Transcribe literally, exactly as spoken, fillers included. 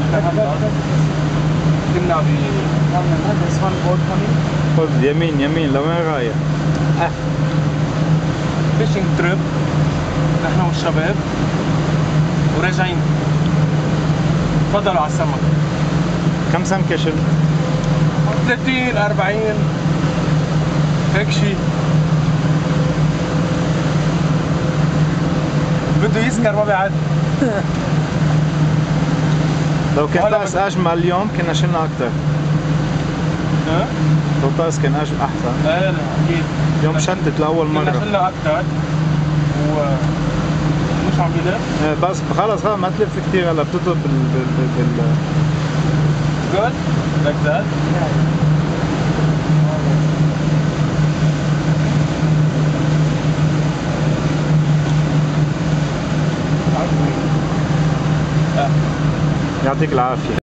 كنا ب this one boat coming. خذ يمين يمين لوين رايح؟ اه fishing trip نحن والشباب وراجعين. تفضلوا على السمك. كم سمكة شلت؟ ثلاثين أربعين هيك شيء. بده يسكر ما بيعد. لو كنت طقس اجمل اليوم كنا شلنا اكثر. ها؟ لو طقس كان اجمل احسن. ايه اكيد. اليوم شتت لاول مرة. كنا شلنا اكثر و مش عم بيلف؟ ايه بس خلص خلص ما تلف كثير هلا بتطلب بال بال بال Good? Like that? يعطيك العافية.